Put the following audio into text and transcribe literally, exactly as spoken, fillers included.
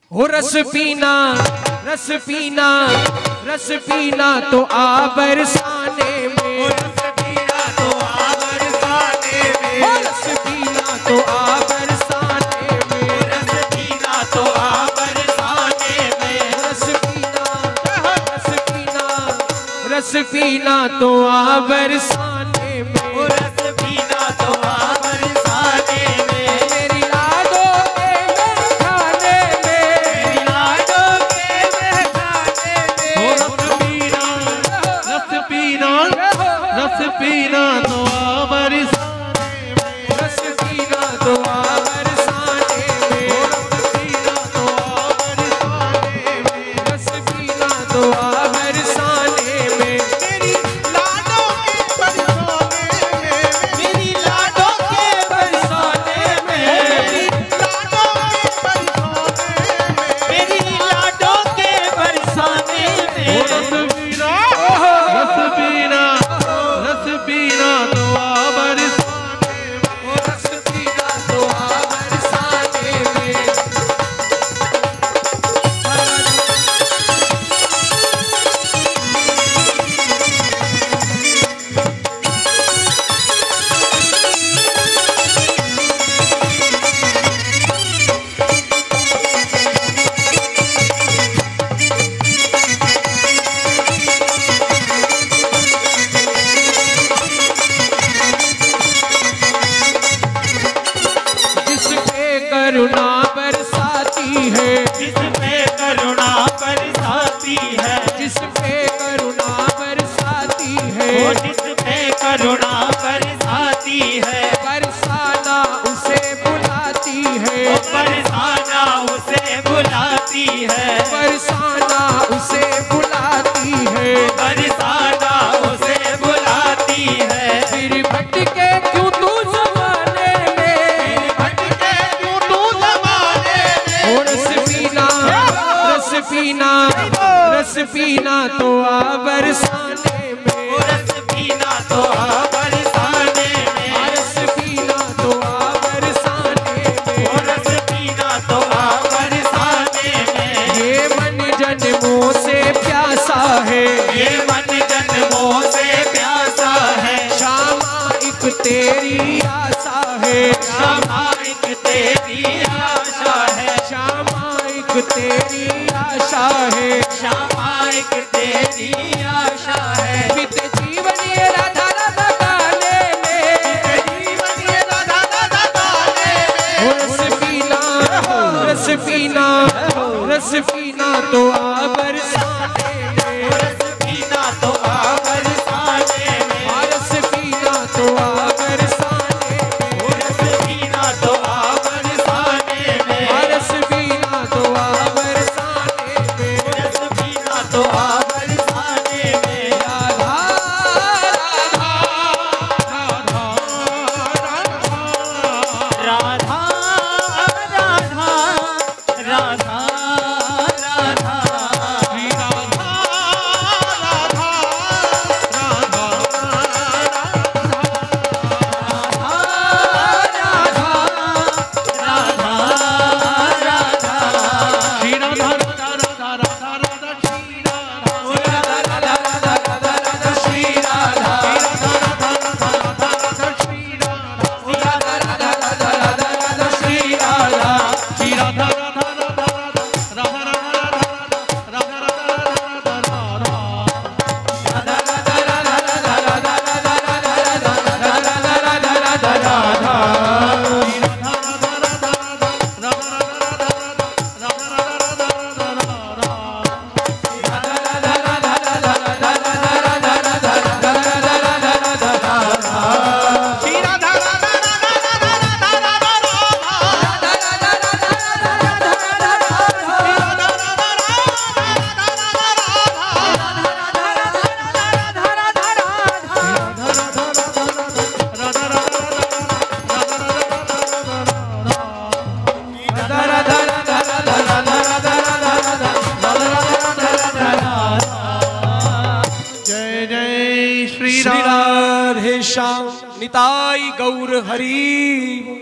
हो रस पीना रस पीना रस पीना तो आ बरसाने में, रस पीना तो आ बरसाने में, रस पीना तो आ बरसाने में, रस पीना तो आ बरसाने में, रस पीना रस पीना रस पीना तो आ बरसाने में, रस पीना तो आ बरसाने में, मेरी लाडों के महकाने में, मेरी लाडों के महकाने में, रस पीना रस पीना तो आ बरसाने में, रस पीना तो आ बरसाने में, रस पीना तो आ बरसाने में, रस पीना तो आ बरसाने में, मेरी लाडों के बरसाने में, मेरी लाडों के बरसाने में, रस पीना रस पीना रस पीना तो आ बरसाने में, रस पीना तो आ बरसाने में। जिस पे करुणा बरसाती है, जिस पे करुणा बरसाती है, जिस पे करुणा बरसाती है, वो जिस पे करुणा बरसाती है, बरसाना उसे बुलाती है, वो बरसाना उसे बुलाती है, बरसाना उसे बुलाती है, बरसाना उसे बुलाती है, फिर भटके क्यों तू जमाने में, भटके क्यों तू ज़माने में, ओ रस पीना रस पीना रस पीना तो आ बरसाने में, वो रस पीना तो आ बरसाने में, रस पीना तो आ बरसाने में, वो रस पीना तो आ बरसाने में, ये मन जन्मों से प्यासा है, ये मन जन्मों से प्यासा है, शामा एक तेरी आशा है, क्षमा एक तेरी आशा है, शामा एक तेरी आशा है, क्षमा एक तेरी आशा है, बीते जीवन ये राधा राधा गाने में, जीवन ये राधा राधा गाने में, ओ रस पीना रस पीना रस पीना तो आ बरसाने में, रस पीना तो आ बरसाने में, रस पीना तो आ बरसाने में, रस पीना तो आ बरसाने में, रस पीना तो आ बरसाने में, रस पीना तो आ बरसाने में, राधा राधा राधा राधा राधा श्री राधा राधा राधा श्री राधा राधा राधा राधा राधा श्री राधा श्री राधा राधा राधा राधा राधा राधा राधा जय जय श्री श्री राम राधे श्याम निताई गौर हरि।